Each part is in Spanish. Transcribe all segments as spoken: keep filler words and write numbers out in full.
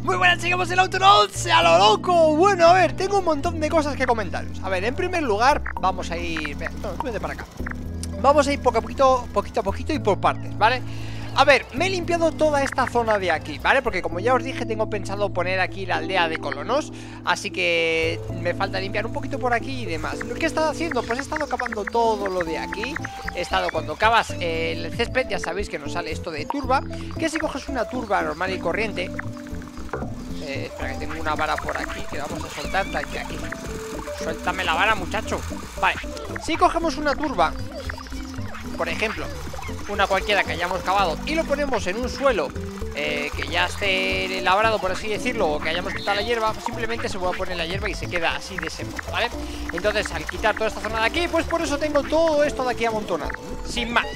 Muy buenas, seguimos el Autonauts a lo loco. Bueno, a ver, tengo un montón de cosas que comentaros. A ver, en primer lugar, vamos a ir... No, vete para acá. Vamos a ir poco a poquito, poquito a poquito y por partes, ¿vale? A ver, me he limpiado toda esta zona de aquí, ¿vale? Porque como ya os dije, tengo pensado poner aquí la aldea de colonos. Así que me falta limpiar un poquito por aquí y demás. ¿Qué he estado haciendo? Pues he estado cavando todo lo de aquí. He estado, cuando cavas el césped, ya sabéis que nos sale esto de turba. Que si coges una turba normal y corriente... Eh, espera, que tengo una vara por aquí que vamos a soltar de aquí. Suéltame la vara, muchacho. Vale, si cogemos una turba, por ejemplo, una cualquiera que hayamos cavado, y lo ponemos en un suelo eh, que ya esté labrado, por así decirlo, o que hayamos quitado la hierba, simplemente se vuelve a poner la hierba y se queda así de ese modo, ¿vale? Entonces, al quitar toda esta zona de aquí, pues por eso tengo todo esto de aquí amontonado. Sin más,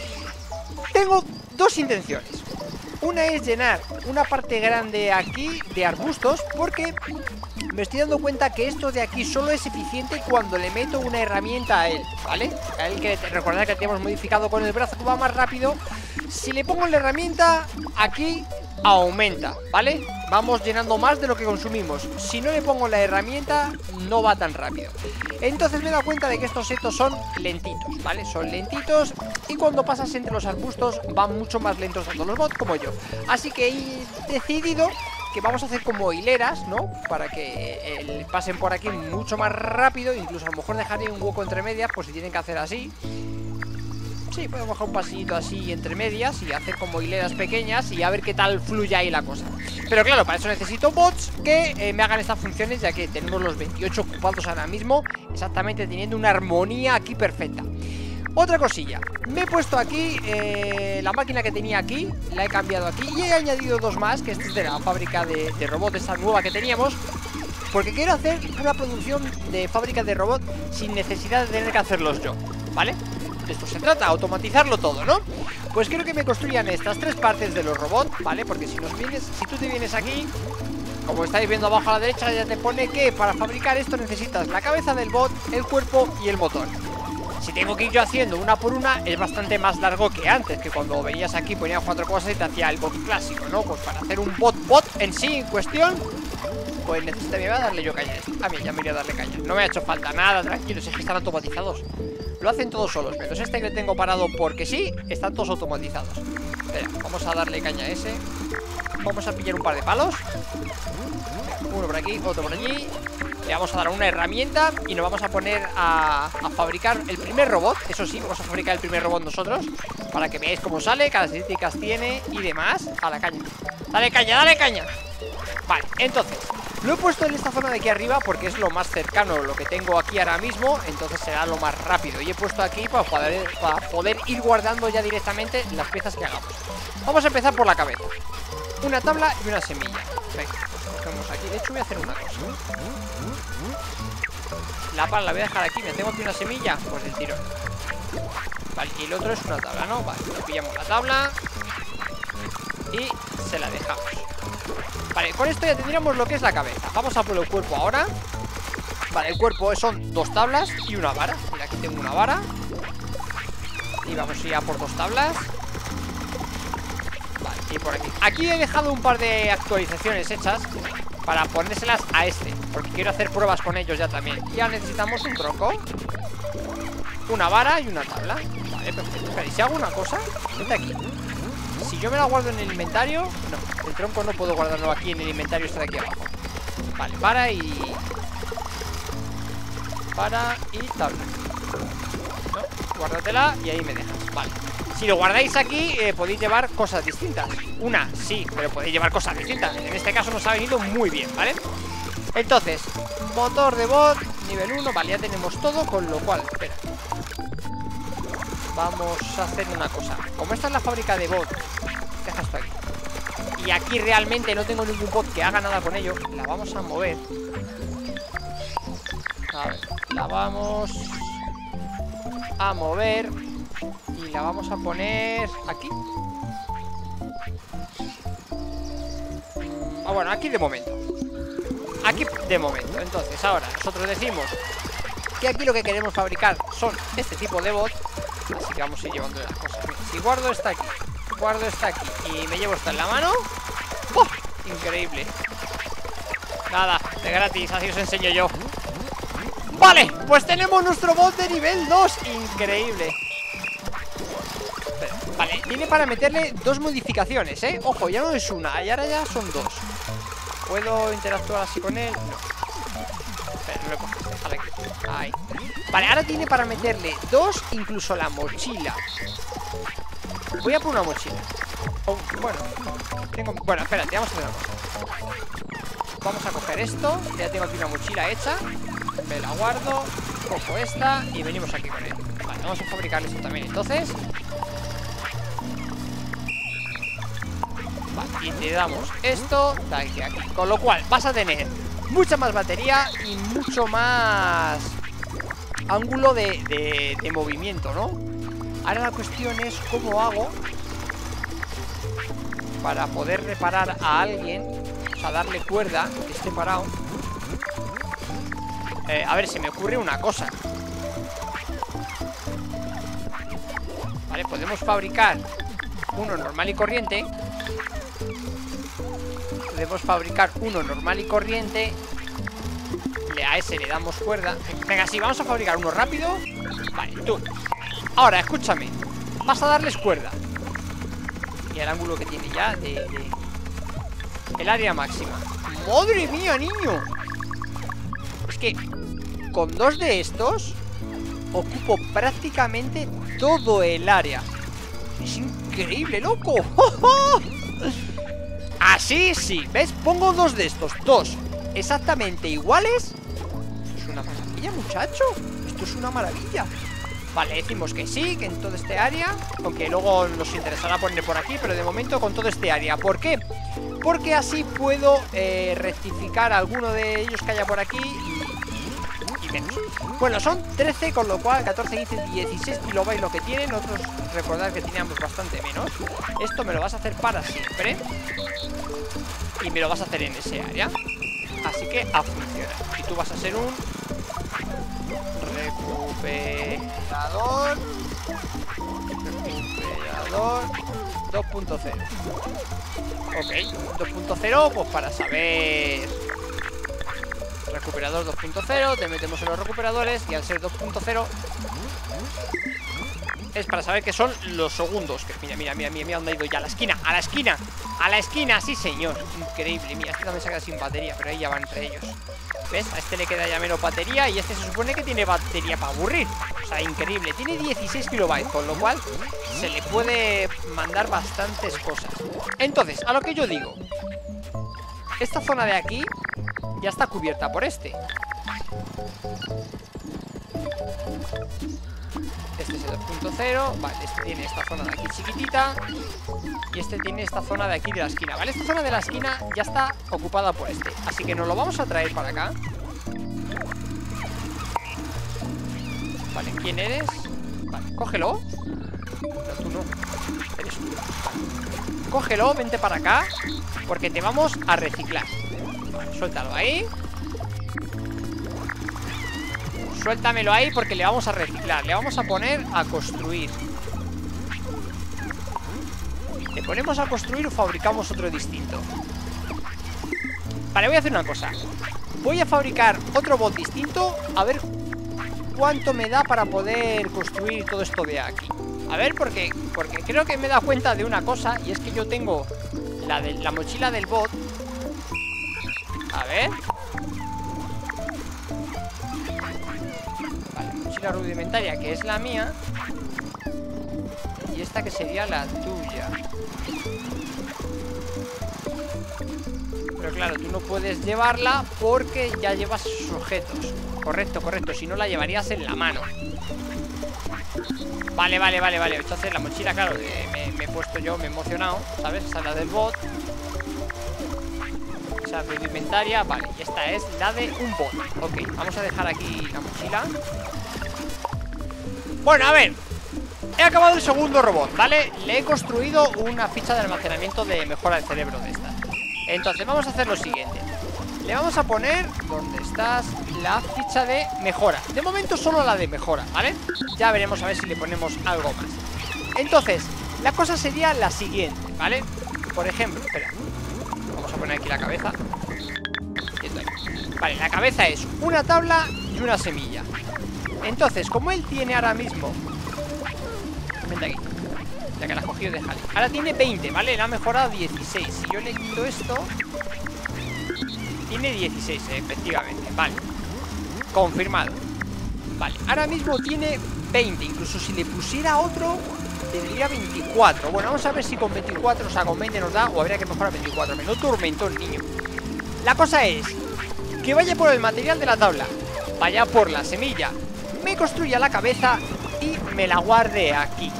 tengo dos intenciones. Una es llenar una parte grande aquí de arbustos, porque me estoy dando cuenta que esto de aquí solo es eficiente cuando le meto una herramienta a él, ¿vale? A él, que recordad que tenemos modificado con el brazo que va más rápido. Si le pongo la herramienta, aquí aumenta, ¿vale? Vamos llenando más de lo que consumimos. Si no le pongo la herramienta, no va tan rápido. Entonces me he dado cuenta de que estos setos son lentitos, ¿vale? Son lentitos y cuando pasas entre los arbustos van mucho más lentos tanto los bots como yo. Así que he decidido que vamos a hacer como hileras, ¿no? Para que eh, pasen por aquí mucho más rápido. Incluso a lo mejor dejaré un hueco entre medias, pues si tienen que hacer así. Sí, podemos dejar un pasillito así entre medias y hacer como hileras pequeñas y a ver qué tal fluye ahí la cosa. Pero claro, para eso necesito bots que eh, me hagan estas funciones, ya que tenemos los veintiocho ocupados ahora mismo, exactamente teniendo una armonía aquí perfecta. Otra cosilla, me he puesto aquí eh, la máquina que tenía aquí, la he cambiado aquí y he añadido dos más, que esta es de la fábrica de, de robots, esta nueva que teníamos, porque quiero hacer una producción de fábrica de robots sin necesidad de tener que hacerlos yo, ¿vale? De esto se trata, automatizarlo todo, ¿no? Pues quiero que me construyan estas tres partes de los robots, ¿vale? Porque si nos vienes, si tú te vienes aquí, como estáis viendo abajo a la derecha, ya te pone que para fabricar esto necesitas la cabeza del bot, el cuerpo y el motor. Si tengo que ir yo haciendo una por una, es bastante más largo que antes, que cuando venías aquí ponías cuatro cosas y te hacía el bot clásico, ¿no? Pues para hacer un bot bot en sí, en cuestión, pues necesitaría darle yo caña. A mí ya me iría a darle caña. No me ha hecho falta nada, tranquilos, es que están automatizados. Lo hacen todos solos, pero este que tengo parado porque sí, están todos automatizados. Espera, vamos a darle caña a ese. Vamos a pillar un par de palos. Uno por aquí, otro por allí. Le vamos a dar una herramienta y nos vamos a poner a, a fabricar el primer robot. Eso sí, vamos a fabricar el primer robot nosotros, para que veáis cómo sale, qué características tiene y demás. A la caña. Dale caña, dale caña. Vale, entonces lo he puesto en esta zona de aquí arriba porque es lo más cercano, lo que tengo aquí ahora mismo. Entonces será lo más rápido. Y he puesto aquí para poder, para poder ir guardando ya directamente las piezas que hagamos. Vamos a empezar por la cabeza. Una tabla y una semilla. Venga, cogemos aquí. De hecho voy a hacer una cosa. La pala la voy a dejar aquí. Me tengo aquí una semilla, pues del tirón. Vale, y el otro es una tabla, ¿no? Vale, pillamos la tabla y se la dejamos. Vale, con esto ya tendríamos lo que es la cabeza. Vamos a por el cuerpo ahora. Vale, el cuerpo son dos tablas y una vara. Mira, aquí tengo una vara. Y vamos a ir a por dos tablas. Vale, y por aquí. Aquí he dejado un par de actualizaciones hechas para ponérselas a este, porque quiero hacer pruebas con ellos ya también. Ya necesitamos un tronco, una vara y una tabla. Vale, perfecto. Espera, ¿y si hago una cosa? Vete aquí. Si yo me la guardo en el inventario, no, el tronco no puedo guardarlo aquí en el inventario, este de aquí abajo. Vale, para y... Para y tabla. No, guárdatela y ahí me dejas. Vale. Si lo guardáis aquí, eh, podéis llevar cosas distintas. Una, sí, pero podéis llevar cosas distintas. En este caso nos ha venido muy bien, ¿vale? Entonces, motor de bot, nivel uno. Vale, ya tenemos todo, con lo cual, espera, vamos a hacer una cosa. Como esta es la fábrica de bot, deja esto aquí, y aquí realmente no tengo ningún bot que haga nada con ello, la vamos a mover. A ver, la vamos a mover y la vamos a poner aquí. Ah, bueno, aquí de momento. Aquí de momento. Entonces ahora nosotros decimos que aquí lo que queremos fabricar son este tipo de bots. Así que vamos a ir llevando las cosas. Mira, si guardo esta aquí, guardo esta aquí y me llevo esta en la mano, ¡oh! Increíble. Nada, de gratis, así os enseño yo. Vale, pues tenemos nuestro bot de nivel dos. Increíble. Vale, tiene para meterle dos modificaciones, ¿eh? Ojo, ya no es una, y ahora ya son dos. ¿Puedo interactuar así con él? No. Espera, no lo coges, déjala aquí. Ahí. Vale, ahora tiene para meterle dos, incluso la mochila. Voy a por una mochila. Oh, bueno, tengo... Bueno, espérate, vamos a hacer una cosa. Vamos a coger esto. Ya tengo aquí una mochila hecha. Me la guardo. Cojo esta y venimos aquí con él. Vale, vamos a fabricar esto también. Entonces... Vale, y te damos esto de aquí a aquí. Con lo cual vas a tener mucha más batería y mucho más ángulo de, de, de movimiento, ¿no? Ahora la cuestión es cómo hago para poder reparar a alguien. O sea, darle cuerda, que esté parado. eh, A ver, se me ocurre una cosa. Vale, podemos fabricar uno normal y corriente. Podemos fabricar uno normal y corriente. A ese le damos cuerda. Venga, sí, vamos a fabricar uno rápido. Vale, tú. Ahora, escúchame. Vas a darles cuerda. Y el ángulo que tiene ya de, de... El área máxima. ¡Madre mía, niño! Es que con dos de estos ocupo prácticamente todo el área. Es increíble, loco. Así sí, ¿ves? Pongo dos de estos, dos exactamente iguales. Esto es una maravilla, muchacho. Esto es una maravilla. Vale, decimos que sí, que en todo este área. Aunque luego nos interesará poner por aquí, pero de momento con todo este área. ¿Por qué? Porque así puedo eh, rectificar alguno de ellos que haya por aquí y, y menos. Bueno, son trece, con lo cual catorce, quince, dieciséis kilobytes lo que tienen. Nosotros recordad que teníamos bastante menos. Esto me lo vas a hacer para siempre. Y me lo vas a hacer en ese área. Así que a funcionar. Y tú vas a ser un recuperador. Recuperador dos punto cero. Ok, dos punto cero, pues para saber. Recuperador dos punto cero, te metemos en los recuperadores. Y al ser dos punto cero es para saber que son los segundos. Que mira, mira, mira, mira, mira dónde ha ido ya. A la esquina, a la esquina, a la esquina, sí señor. Increíble, mira, este también se queda sin batería. Pero ahí ya va entre ellos. ¿Ves? A este le queda ya menos batería. Y este se supone que tiene batería para aburrir. O sea, increíble, tiene dieciséis kilobytes. Con lo cual se le puede mandar bastantes cosas. Entonces, a lo que yo digo, esta zona de aquí ya está cubierta por este. Este es el dos punto cero. Vale, este tiene esta zona de aquí chiquitita. Y este tiene esta zona de aquí de la esquina. Vale, esta zona de la esquina ya está ocupada por este. Así que nos lo vamos a traer para acá. Vale, ¿quién eres? Vale, cógelo. No, tú no. Eres tú. Vale. Cógelo, vente para acá. Porque te vamos a reciclar. Vale, suéltalo ahí. Suéltamelo ahí porque le vamos a reciclar. Le vamos a poner a construir. ¿Le ponemos a construir o fabricamos otro distinto? Vale, voy a hacer una cosa. Voy a fabricar otro bot distinto. A ver cuánto me da para poder construir todo esto de aquí. A ver, porque, porque creo que me he dado cuenta de una cosa. Y es que yo tengo la, de, la mochila del bot. A ver. La rudimentaria, que es la mía. Y esta que sería la tuya. Pero claro, tú no puedes llevarla porque ya llevas esos objetos. Correcto, correcto, si no la llevarías en la mano. Vale, vale, vale, vale. Entonces la mochila, claro, que me, me he puesto yo, me he emocionado, ¿sabes? Esa es la del bot. Esa rudimentaria, vale. Y esta es la de un bot. Ok, vamos a dejar aquí la mochila. Bueno, a ver. He acabado el segundo robot, ¿vale? Le he construido una ficha de almacenamiento de mejora del cerebro de esta. Entonces vamos a hacer lo siguiente. Le vamos a poner, ¿dónde estás? La ficha de mejora. De momento solo la de mejora, ¿vale? Ya veremos a ver si le ponemos algo más. Entonces, la cosa sería la siguiente, ¿vale? Por ejemplo, espera. Vamos a a poner aquí la cabeza. Vale, la cabeza es una tabla y una semilla. Entonces, como él tiene ahora mismo... Vente aquí. Ya que la has cogido, déjale. Ahora tiene veinte, ¿vale? Le ha mejorado a dieciséis. Si yo le quito esto... Tiene dieciséis, eh, efectivamente. Vale. Confirmado. Vale, ahora mismo tiene veinte. Incluso si le pusiera otro, tendría veinticuatro. Bueno, vamos a ver si con veinticuatro, o sea, con veinte nos da, o habría que mejorar veinticuatro. Menudo tormentón, niño. La cosa es que vaya por el material de la tabla, vaya por la semilla, me construya la cabeza y me la guarde aquí.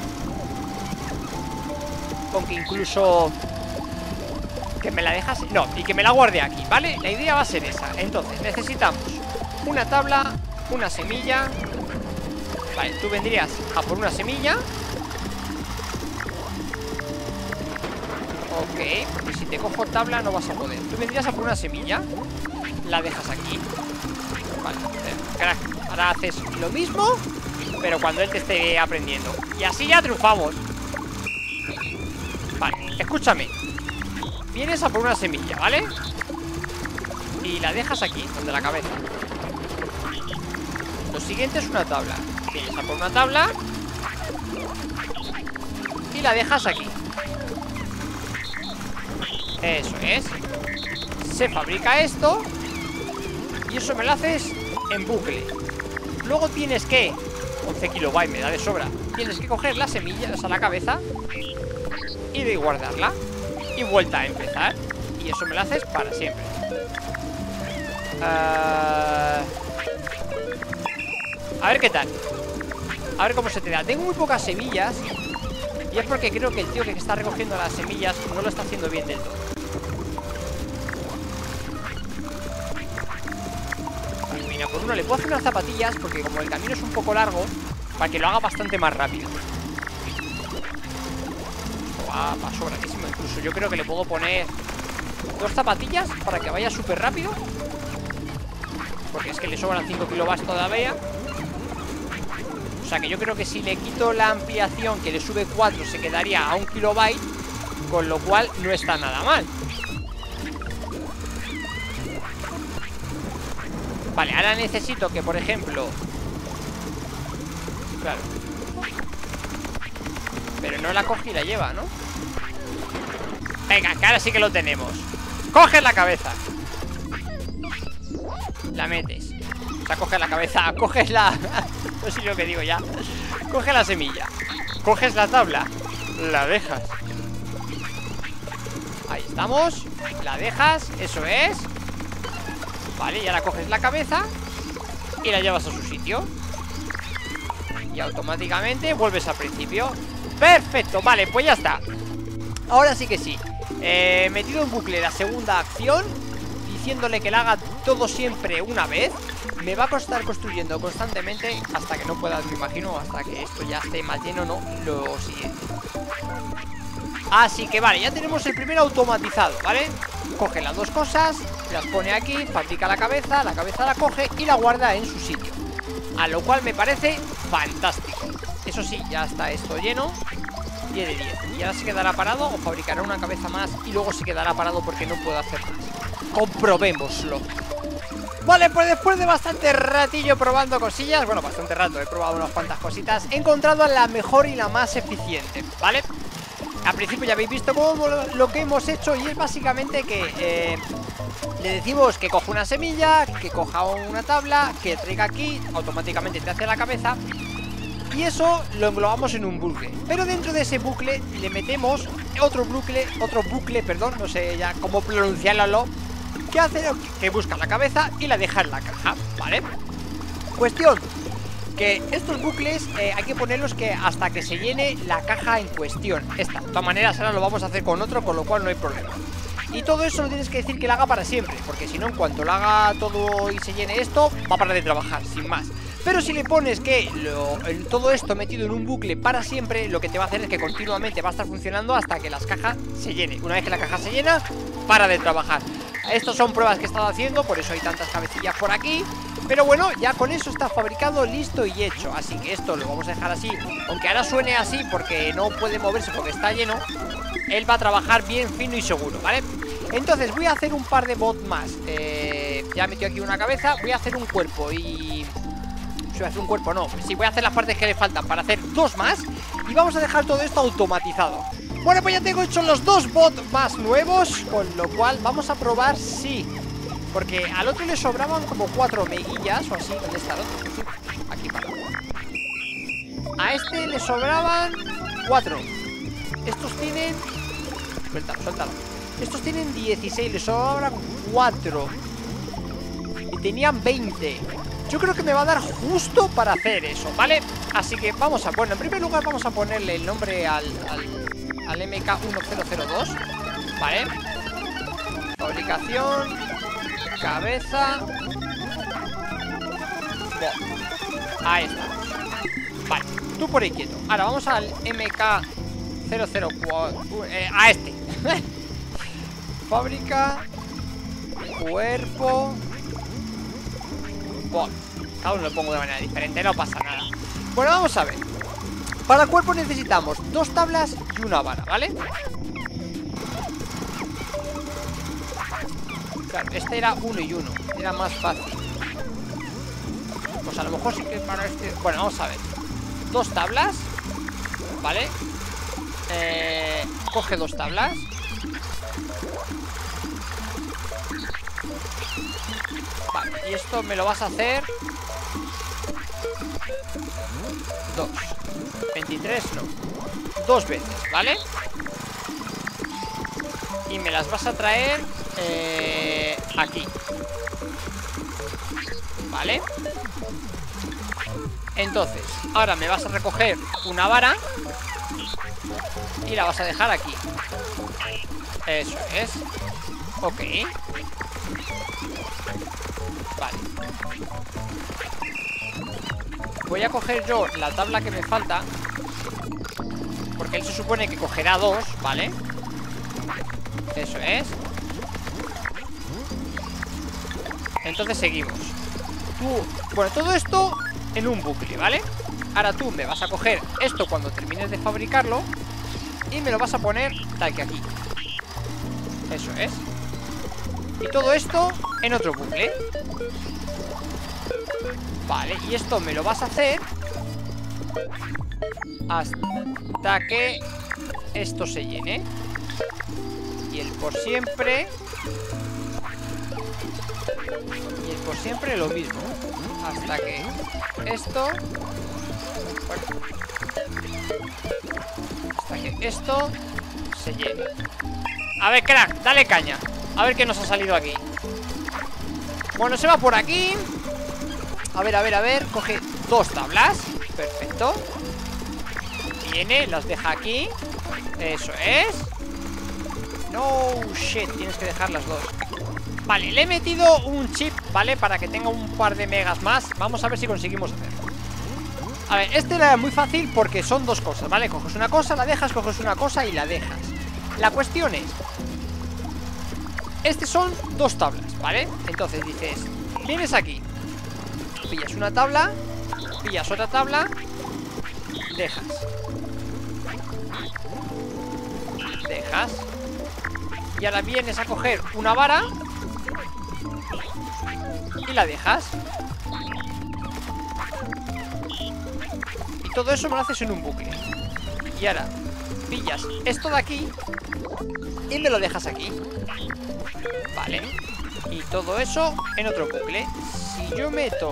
Con que incluso... Que me la dejas... No, y que me la guarde aquí, ¿vale? La idea va a ser esa. Entonces, necesitamos una tabla, una semilla. Vale, tú vendrías a por una semilla. Ok, porque si te cojo tabla no vas a poder. Tú vendrías a por una semilla. La dejas aquí. Vale, crack. Ahora haces lo mismo, pero cuando él te esté aprendiendo. Y así ya triunfamos. Vale, escúchame. Vienes a por una semilla, ¿vale? Y la dejas aquí, donde la cabeza. Lo siguiente es una tabla. Vienes a por una tabla y la dejas aquí. Eso es. Se fabrica esto y eso me lo haces en bucle. Luego tienes que... once kilobytes me da de sobra. Tienes que coger la semilla, o sea, la cabeza, y de guardarla. Y vuelta a empezar. Y eso me lo haces para siempre. uh... A ver qué tal. A ver cómo se te da. Tengo muy pocas semillas. Y es porque creo que el tío que está recogiendo las semillas no lo está haciendo bien del todo. Vale, mira, por uno le puedo hacer unas zapatillas, porque como el camino es un poco largo, para que lo haga bastante más rápido. Va, va sobradísimo. Incluso yo creo que le puedo poner dos zapatillas para que vaya súper rápido, porque es que le sobran cinco kilobytes todavía. O sea que yo creo que si le quito la ampliación, que le sube cuatro, se quedaría a un kilobyte, con lo cual no está nada mal. Vale, ahora necesito que, por ejemplo... Claro. Pero no la coge y la lleva, ¿no? Venga, que ahora sí que lo tenemos. Coges la cabeza, la metes. O sea, coges la cabeza, coges la... No sé lo que digo ya. Coges la semilla, coges la tabla, la dejas. Ahí estamos. La dejas, eso es. Vale, y ahora coges la cabeza y la llevas a su sitio. Y automáticamente vuelves al principio. Perfecto, vale, pues ya está. Ahora sí que sí. He eh, metido en bucle la segunda acción, diciéndole que la haga todo siempre una vez. Me va a costar construyendo constantemente hasta que no pueda, me imagino, hasta que esto ya esté más lleno, no, lo siguiente. Así que vale, ya tenemos el primero automatizado, ¿vale? Coge las dos cosas, las pone aquí, fabrica la cabeza, la cabeza la coge y la guarda en su sitio. A lo cual me parece fantástico. Eso sí, ya está esto lleno. diez de diez. Y ahora se quedará parado o fabricará una cabeza más y luego se quedará parado porque no puedo hacer más. Comprobémoslo. Vale, pues después de bastante ratillo probando cosillas, bueno, bastante rato, he probado unas cuantas cositas, he encontrado la mejor y la más eficiente, ¿vale? Al principio ya habéis visto cómo lo, lo que hemos hecho, y es básicamente que eh, le decimos que coja una semilla, que coja una tabla, que traiga aquí, automáticamente te hace la cabeza. Y eso lo englobamos en un bucle. Pero dentro de ese bucle le metemos otro bucle, otro bucle, perdón, no sé ya cómo pronunciarlo, que hace que busca la cabeza y la deja en la caja, ¿vale? Cuestión, que estos bucles eh, hay que ponerlos que hasta que se llene la caja en cuestión. Esta, de todas maneras ahora lo vamos a hacer con otro, con lo cual no hay problema. Y todo eso lo tienes que decir que lo haga para siempre, porque si no, en cuanto lo haga todo y se llene esto, va a parar de trabajar, sin más. Pero si le pones que lo, el, todo esto metido en un bucle para siempre, lo que te va a hacer es que continuamente va a estar funcionando hasta que las cajas se llenen. Una vez que la caja se llena, para de trabajar. Estas son pruebas que he estado haciendo, por eso hay tantas cabecillas por aquí. Pero bueno, ya con eso está fabricado, listo y hecho. Así que esto lo vamos a dejar así. Aunque ahora suene así porque no puede moverse porque está lleno, él va a trabajar bien fino y seguro, ¿vale? Entonces voy a hacer un par de bots más. eh, Ya he metido aquí una cabeza. Voy a hacer un cuerpo y... Voy a hacer un cuerpo, no. Sí, voy a hacer las partes que le faltan para hacer dos más. Y vamos a dejar todo esto automatizado. Bueno, pues ya tengo hecho los dos bots más nuevos, con lo cual vamos a probar si... Porque al otro le sobraban como cuatro meguillas o así. ¿Dónde está el otro? Aquí para. A este le sobraban cuatro. Estos tienen... Suéltalo, suéltalo. Estos tienen dieciséis, le sobran cuatro. Y tenían veinte. Yo creo que me va a dar justo para hacer eso, ¿vale? Así que vamos a... Bueno, en primer lugar vamos a ponerle el nombre al... al, al M K uno cero cero dos, ¿vale? Fabricación... Cabeza... Bot. Ahí está. Vale, tú por ahí quieto. Ahora vamos al M K cero cero cuatro, eh, a este. Fábrica, cuerpo, bot. Cada uno lo pongo de manera diferente, no pasa nada. Bueno, vamos a ver. Para cuerpo necesitamos dos tablas y una vara, ¿vale? Claro, este era uno y uno, era más fácil. Pues a lo mejor sí que para este... Bueno, vamos a ver. Dos tablas, ¿vale? Eh, coge dos tablas. Vale, y esto me lo vas a hacer dos. veintitrés no. Dos veces, ¿vale? Y me las vas a traer eh, aquí. ¿Vale? Entonces, ahora me vas a recoger una vara y la vas a dejar aquí. Eso es. Ok. Vale. Voy a coger yo la tabla que me falta, porque él se supone que cogerá dos, ¿vale? Eso es. Entonces seguimos. Tú, bueno, todo esto en un bucle, ¿vale? Ahora tú me vas a coger esto cuando termines de fabricarlo y me lo vas a poner tal que aquí. Eso es. Y todo esto en otro bucle. Vale, y esto me lo vas a hacer hasta que esto se llene. Y el por siempre. Y el por siempre lo mismo. Hasta que esto... Bueno, hasta que esto se llene. A ver, crack, dale caña. A ver qué nos ha salido aquí. Bueno, se va por aquí. A ver, a ver, a ver. Coge dos tablas. Perfecto. Viene, las deja aquí. Eso es. No, shit, tienes que dejar las dos. Vale, le he metido un chip, ¿vale? Para que tenga un par de megas más. Vamos a ver si conseguimos hacerlo. A ver, este era muy fácil porque son dos cosas, ¿vale? Coges una cosa, la dejas, coges una cosa y la dejas. La cuestión es... Estos son dos tablas, ¿vale? Entonces dices, vienes aquí, pillas una tabla, pillas otra tabla, dejas. Dejas. Y ahora vienes a coger una vara y la dejas. Y todo eso me lo haces en un bucle. Y ahora pillas esto de aquí y me lo dejas aquí. Vale. Y todo eso en otro bucle. Si yo meto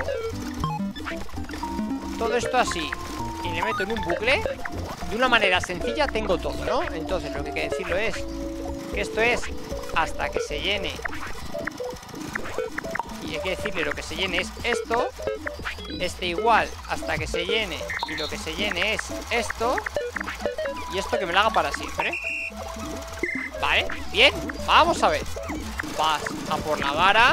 todo esto así y le meto en un bucle, de una manera sencilla tengo todo, ¿no? Entonces lo que hay que decirlo es que esto es hasta que se llene. Y hay que decirle lo que se llene es esto. Este igual hasta que se llene. Y lo que se llene es esto. Y esto que me lo haga para siempre. Vale, bien, vamos a ver. Vas a por la vara.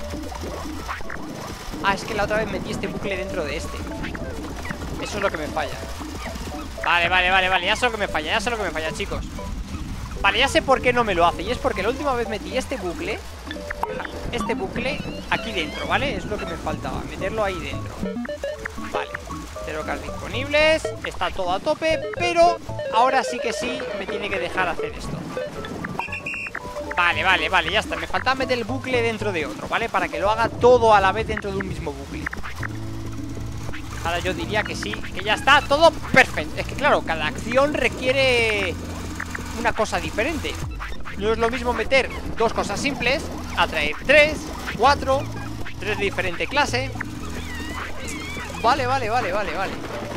Ah, es que la otra vez metí este bucle dentro de este. Eso es lo que me falla. Vale, vale, vale, vale, ya sé lo que me falla. Ya sé lo que me falla, chicos. Vale, ya sé por qué no me lo hace. Y es porque la última vez metí este bucle, este bucle aquí dentro, ¿vale? Es lo que me faltaba, meterlo ahí dentro. Vale, cero cards disponibles. Está todo a tope, pero ahora sí que sí me tiene que dejar hacer esto. Vale, vale, vale, ya está. Me faltaba meter el bucle dentro de otro, ¿vale? Para que lo haga todo a la vez dentro de un mismo bucle. Ahora yo diría que sí, que ya está todo perfecto. Es que claro, cada acción requiere una cosa diferente. No es lo mismo meter dos cosas simples a traer tres, cuatro, tres de diferente clase. Vale, vale, vale, vale, vale.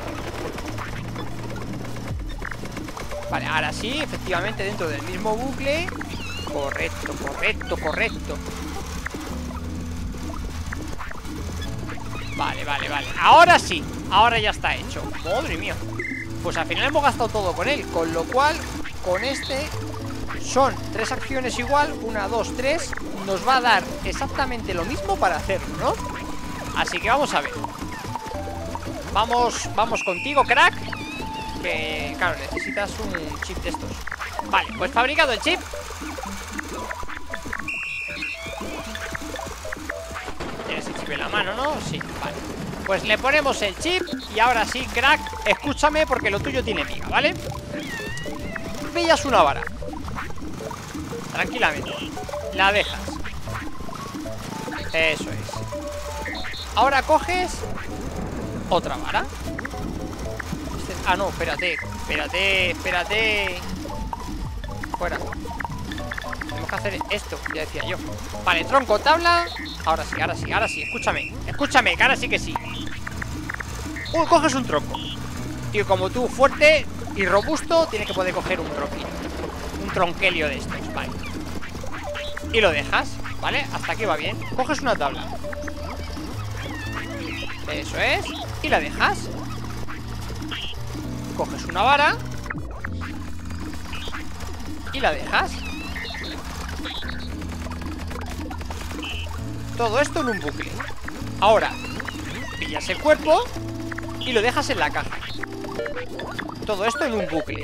Vale, ahora sí, efectivamente dentro del mismo bucle. Correcto, correcto, correcto. Vale, vale, vale. Ahora sí, ahora ya está hecho. Madre mía. Pues al final hemos gastado todo con él. Con lo cual, con este son tres acciones igual. Una, dos, tres. Nos va a dar exactamente lo mismo para hacerlo, ¿no? Así que vamos a ver. Vamos, vamos contigo, crack. Que, claro, necesitas un chip de estos. Vale, pues fabricado el chip. Tienes el chip en la mano, ¿no? Sí, vale. Pues le ponemos el chip. Y ahora sí, crack, escúchame porque lo tuyo tiene miga, ¿vale? Pillas una vara. Tranquilamente. La dejas. Eso es. Ahora coges otra vara. Este... Ah, no, espérate. Espérate, espérate. Fuera. Tenemos que hacer esto, ya decía yo. Vale, tronco, tabla. Ahora sí, ahora sí, ahora sí, escúchame. Escúchame, que ahora sí que sí. Uy, coges un tronco. Tío, como tú, fuerte y robusto, tienes que poder coger un tronquillo. Un tronquelio de estos, vale. Y lo dejas, ¿vale? Hasta aquí va bien. Coges una tabla. Eso es. Y la dejas. Coges una vara. Y la dejas. Todo esto en un bucle. Ahora, pillas el cuerpo y lo dejas en la caja. Todo esto en un bucle.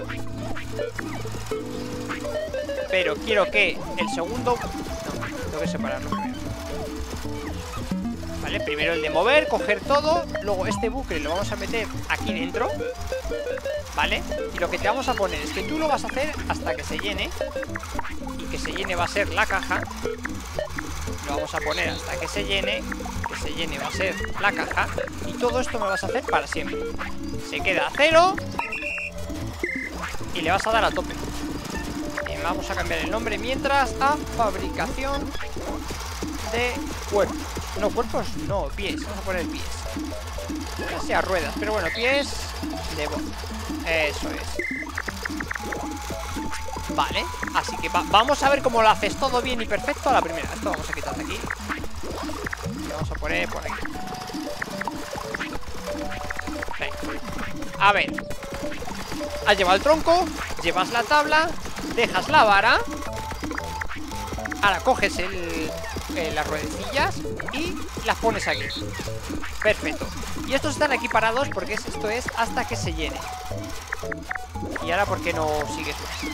Pero quiero que el segundo... No, tengo que separarlo primero. Vale, primero el de mover, coger todo. Luego este bucle lo vamos a meter aquí dentro. ¿Vale? Y lo que te vamos a poner es que tú lo vas a hacer hasta que se llene. Y que se llene va a ser la caja. Lo vamos a poner hasta que se llene. Que se llene va a ser la caja. Y todo esto me vas a hacer para siempre. Se queda a cero. Y le vas a dar a tope. Y vamos a cambiar el nombre mientras a fabricación de cuerpos. No, cuerpos, no, pies. Vamos a poner pies. Casi a ruedas, pero bueno, pies de bot. Eso es. Vale, así que va vamos a ver cómo lo haces todo bien y perfecto a la primera. Esto vamos a quitar de aquí. Y vamos a poner por aquí. Venga. A ver. Has llevado el tronco, llevas la tabla, dejas la vara. Ahora coges el, eh, las ruedecillas y las pones aquí. Perfecto. Y estos están aquí parados porque es, esto es hasta que se llene. Y ahora, ¿por qué no sigues más?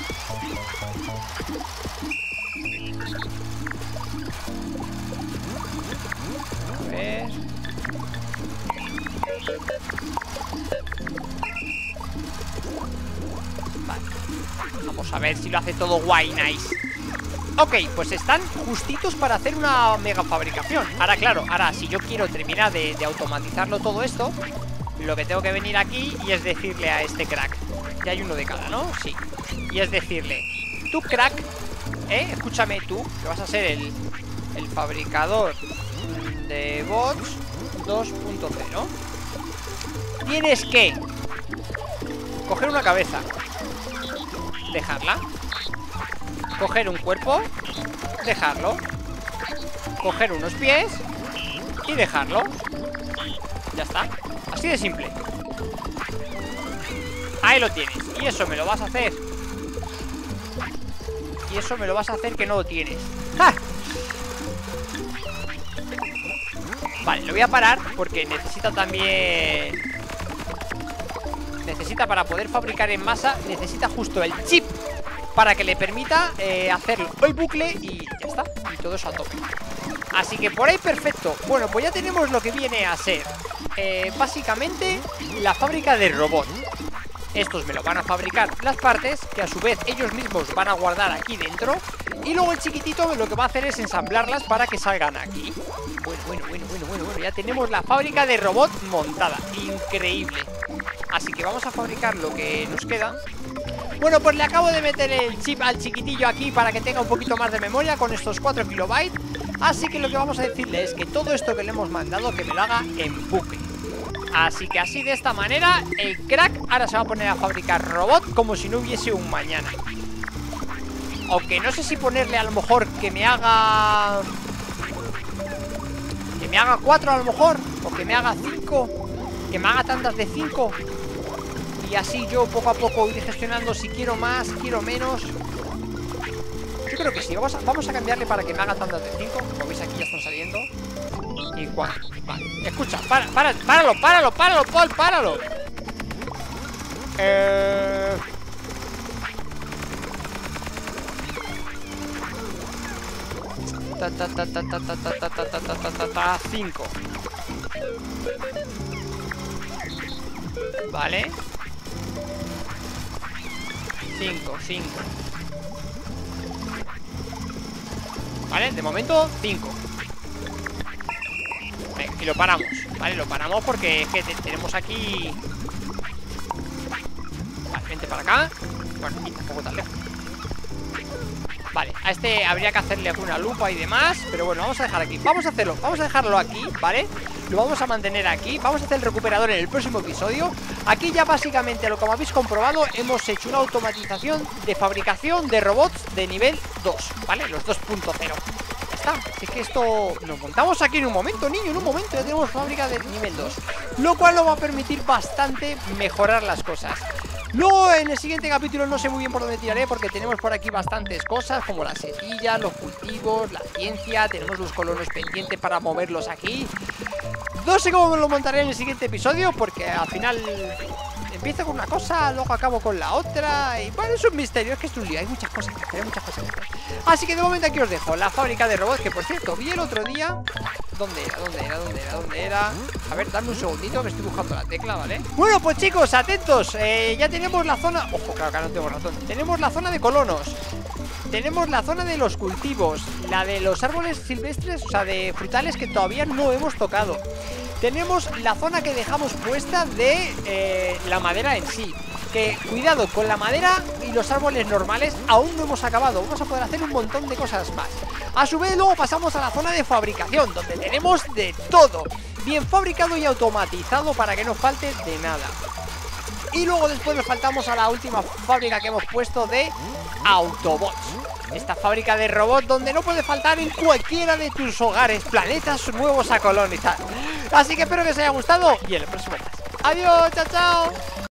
A ver. Vale. Vamos a ver si lo hace todo guay, nice. Ok, pues están justitos para hacer una mega fabricación. Ahora, claro, ahora si yo quiero terminar de, de automatizarlo todo esto, lo que tengo que venir aquí y es decirle a este crack. Ya hay uno de cada, ¿no? Sí. Y es decirle, tú crack, ¿eh? Escúchame tú, que vas a ser el, el fabricador de bots dos punto cero. Tienes que coger una cabeza, dejarla. Coger un cuerpo, dejarlo. Coger unos pies y dejarlo. Ya está, así de simple. Ahí lo tienes. Y eso me lo vas a hacer. Y eso me lo vas a hacer que no lo tienes. ¡Ja! Vale, lo voy a parar porque necesita también... Necesita para poder fabricar en masa. Necesita justo el chip para que le permita eh, hacerlo el bucle y ya está. Y todo eso a tope. Así que por ahí perfecto. Bueno, pues ya tenemos lo que viene a ser eh, básicamente la fábrica de robot. Estos me lo van a fabricar las partes, que a su vez ellos mismos van a guardar aquí dentro. Y luego el chiquitito lo que va a hacer es ensamblarlas para que salgan aquí. Bueno, bueno, bueno, bueno, bueno, bueno. Ya tenemos la fábrica de robot montada. Increíble. Así que vamos a fabricar lo que nos queda. Bueno, pues le acabo de meter el chip al chiquitillo aquí para que tenga un poquito más de memoria con estos cuatro kilobytes. Así que lo que vamos a decirle es que todo esto que le hemos mandado que me lo haga en bucle. Así que así de esta manera el crack ahora se va a poner a fabricar robot como si no hubiese un mañana. Aunque no sé si ponerle a lo mejor que me haga... Que me haga cuatro a lo mejor. O que me haga cinco. Que me haga tantas de cinco. Y así yo poco a poco iré gestionando si quiero más, quiero menos. Yo creo que sí, vamos a, vamos a cambiarle para que me haga tantas de cinco. Como veis aquí ya están saliendo. Y cuatro, vale, escucha, para, para, páralo, páralo, páralo, Paul, páralo. Eh... Ta ta ta ta ta ta ta ta ta ta ta ta ta cinco. Vale. cinco, cinco. Vale, de momento cinco. Venga, y lo paramos. Vale, lo paramos porque es que te, tenemos aquí. Vale, vente para acá. Bueno, y tampoco tan lejos. Vale, a este habría que hacerle alguna lupa y demás. Pero bueno, vamos a dejar aquí. Vamos a hacerlo, vamos a dejarlo aquí, ¿vale? Lo vamos a mantener aquí. Vamos a hacer el recuperador en el próximo episodio. Aquí ya básicamente, lo como habéis comprobado, hemos hecho una automatización de fabricación de robots de nivel dos, ¿vale? Los dos punto cero. Ya está, es que esto lo montamos aquí en un momento, niño, en un momento ya tenemos fábrica de nivel dos. Lo cual nos va a permitir bastante mejorar las cosas. Luego en el siguiente capítulo no sé muy bien por dónde tiraré, porque tenemos por aquí bastantes cosas, como las semillas, los cultivos, la ciencia. Tenemos los colonos pendientes para moverlos aquí. No sé cómo me lo montaré en el siguiente episodio, porque al final empiezo con una cosa, luego acabo con la otra. Y bueno, es un misterio, es que es un lío, hay muchas cosas que hacer, hay muchas cosas que hacer. Así que de momento aquí os dejo la fábrica de robots, que por cierto, vi el otro día. ¿Dónde era? ¿Dónde era? ¿Dónde era? ¿Dónde era? A ver, dame un segundito que estoy buscando la tecla, ¿vale? Bueno, pues chicos, atentos, eh, ya tenemos la zona... Ojo, claro, acá no tengo razón. Tenemos la zona de colonos. Tenemos la zona de los cultivos. La de los árboles silvestres, o sea, de frutales que todavía no hemos tocado. Tenemos la zona que dejamos puesta de eh, la madera en sí. Que cuidado, con la madera y los árboles normales aún no hemos acabado. Vamos a poder hacer un montón de cosas más. A su vez luego pasamos a la zona de fabricación, donde tenemos de todo, bien fabricado y automatizado para que no falte de nada. Y luego después nos faltamos a la última fábrica que hemos puesto de Autobots. Esta fábrica de robots donde no puede faltar en cualquiera de tus hogares planetas nuevos a colonizar. Así que espero que os haya gustado y en el próximo más. Adiós, chao, chao.